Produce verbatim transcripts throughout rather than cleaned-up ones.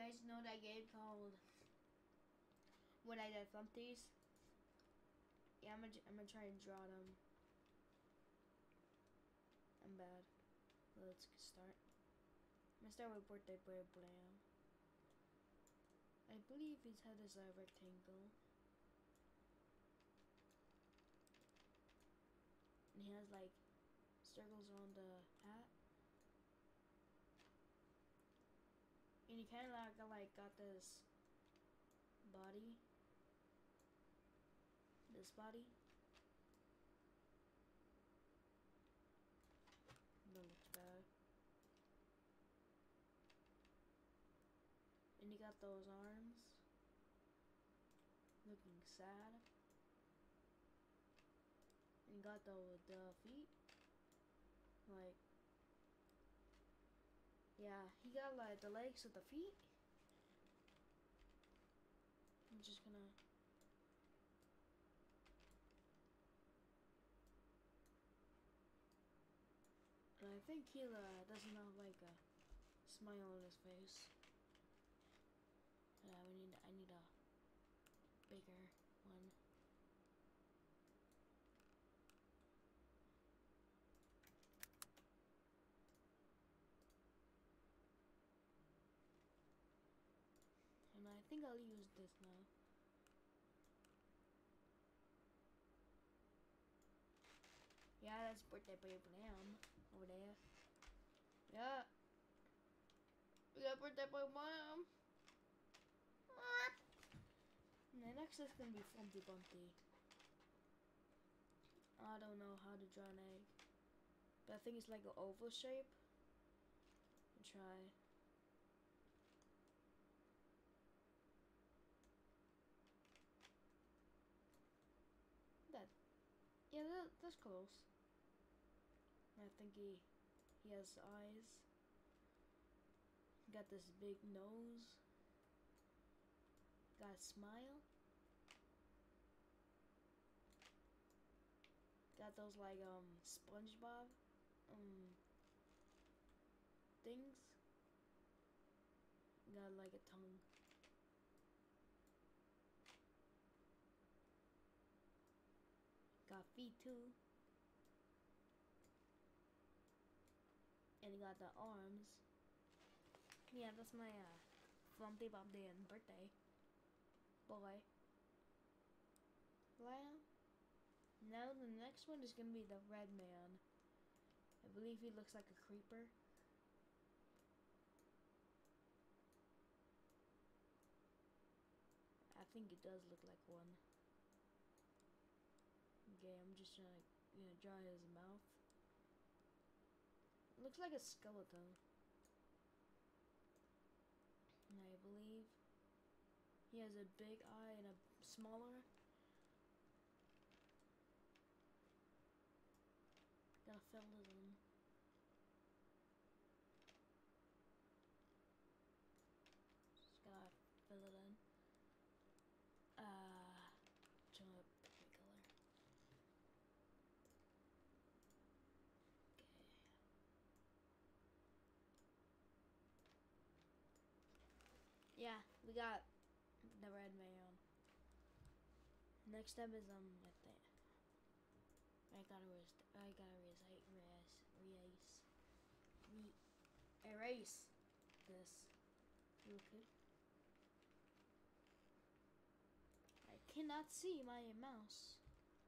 guys know that game called When I Did Flumpties? Yeah, I'm gonna, I'm gonna try and draw them. I'm bad. Let's start. I'm gonna start with Birthday Boy Blam. I believe his head is a rectangle. And he has like circles around the hat. And he kind of like, got, like got this body. This body. That looks bad. And he got those arms. Looking sad. And he got the, the feet. Like, yeah, he got like the legs with the feet. I'm just gonna and I think he uh, doesn't have like a smile on his face. Yeah, we need I need a bigger one. And I think I'll use this now. Yeah, that's Birthday Boy Blam over there. Yeah. We got Birthday Boy Blam. And the next is gonna be Flumpty Bumpty. I don't know how to draw an egg. But I think it's like an oval shape. I'll try. That, yeah, that, that's close. I think he he has eyes. Got this big nose. Got a smile. Got those like um SpongeBob um things. Got like a tongue. Got feet too. And he got the arms. Yeah, that's my uh, Flumpty Bumpty and birthday boy. Well, now the next one is gonna be the red man. I believe he looks like a creeper. I think it does look like one. Okay, I'm just trying to you know, draw his mouth. It looks like a skeleton. And I believe he has a big eye and a smaller. Gotta fill it in. Just gotta fill it in. Uh, trying to pick a color. Okay. Yeah, we got the red man. Next up is um, I think I gotta erase. I gotta erase. Erase. Erase. Re erase this. You okay? I cannot see my mouse.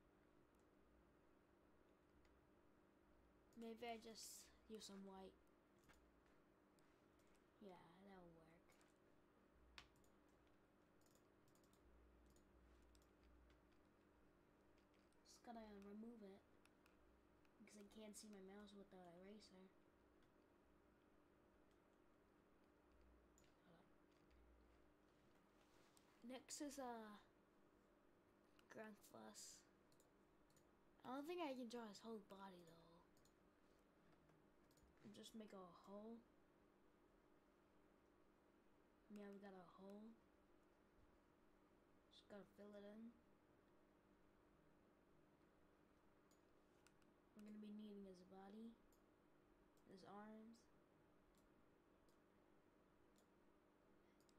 Maybe I just use some white. Yeah, that'll work. Just gotta remove it because I can't see my mouse with the eraser. Next is a uh, Grand Fuss. I don't think I can draw his whole body though. Just make a hole. Yeah, we got a hole. Just gotta fill it in. We're gonna be needing his body, his arms,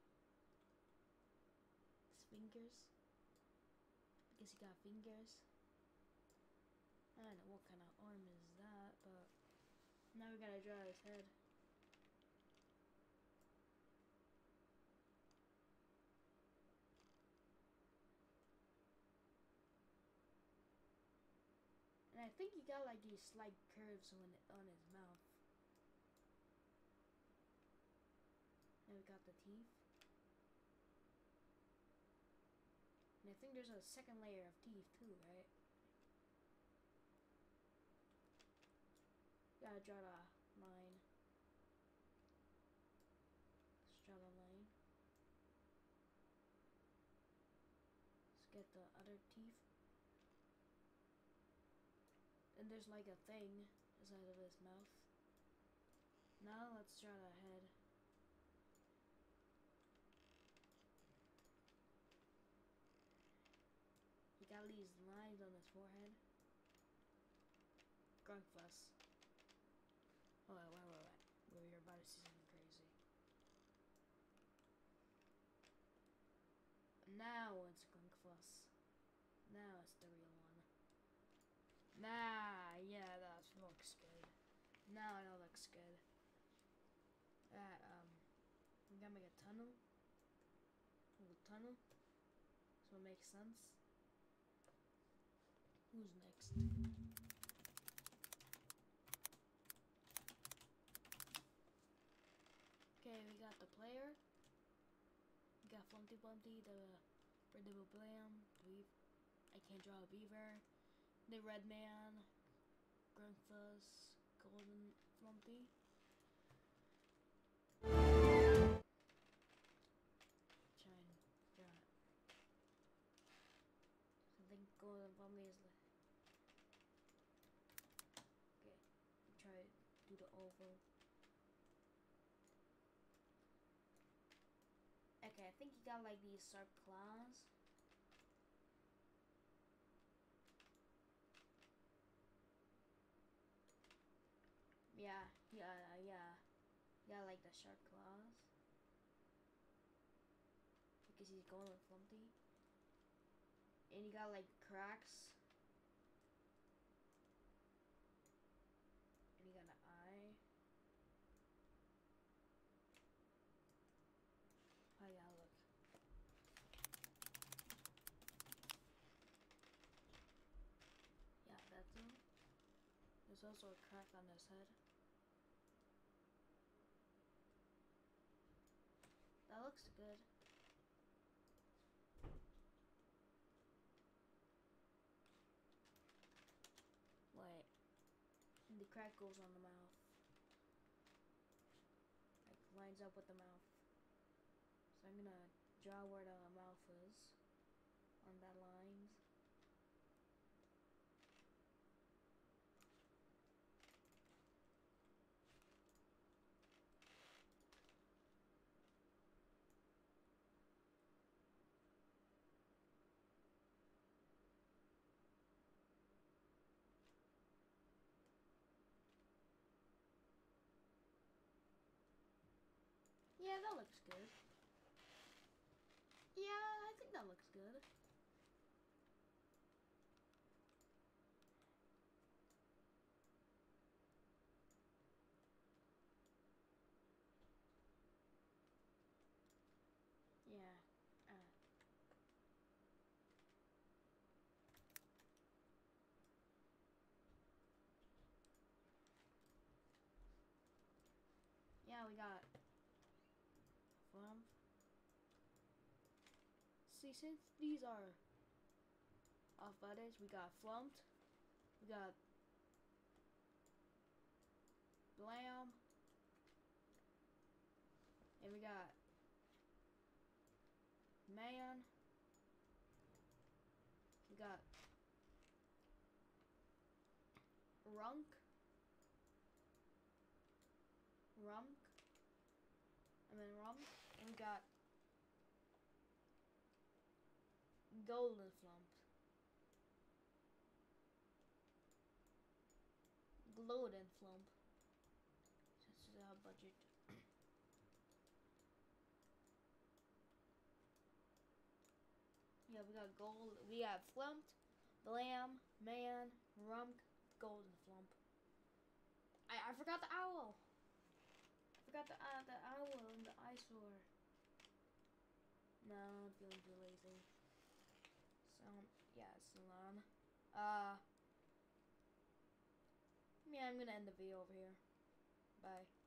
fingers. I guess he got fingers. I don't know what kind of arm is that, but now we gotta draw his head. And I think he got like these slight curves on it, on his mouth. And we got the teeth. And I think there's a second layer of teeth too, right? Gotta draw the line. Let's draw the line. Let's get the other teeth. And there's like a thing inside of his mouth. Now let's draw the head. He got these lines on his forehead. Grunt fuss. Oh, wait, wait, wait, wait. Wait, you're about to see something crazy. Now it's Grunk Fuss. Now it's the real one. Nah, yeah, that looks good. Now that looks good. That, um, we gotta make a tunnel. A little tunnel. So it makes sense. Who's next? Okay, we got the player. We got Flumpty Blumpty, the Redable Blam, Weave. I can't draw a beaver. The Red Man, Grunkfuss, Golden Flumpty. Try and draw it. I think Golden Flumpty is like. Okay, try to do the oval. Okay, I think he got like these sharp claws. Yeah, yeah, yeah. Yeah, like the sharp claws. Because he's going with Flumpty. And he got like cracks. And he got an eye. Oh yeah, look. Yeah, that's him. There's also a crack on his head. That looks good. Wait. And the crack goes on the mouth. Like lines up with the mouth. So I'm gonna draw where the mouth is on that lines. Yeah, that looks good. Yeah, I think that looks good. Yeah. Uh. Yeah, we got Flump. See, since these are alphabetics, we got Flumped, we got Blam, and we got Man. We got Runk, Rump, and then Rump, and we got Golden Flump, Gloden Flump. This is our budget. Yeah, we got gold. We got flumped, blam, man, rump, gold, and flump. I I forgot the owl. I forgot the uh, the owl and the eyesore. No, I'm feeling too lazy. So yeah, Salon. Uh, yeah, I'm gonna end the video over here. Bye.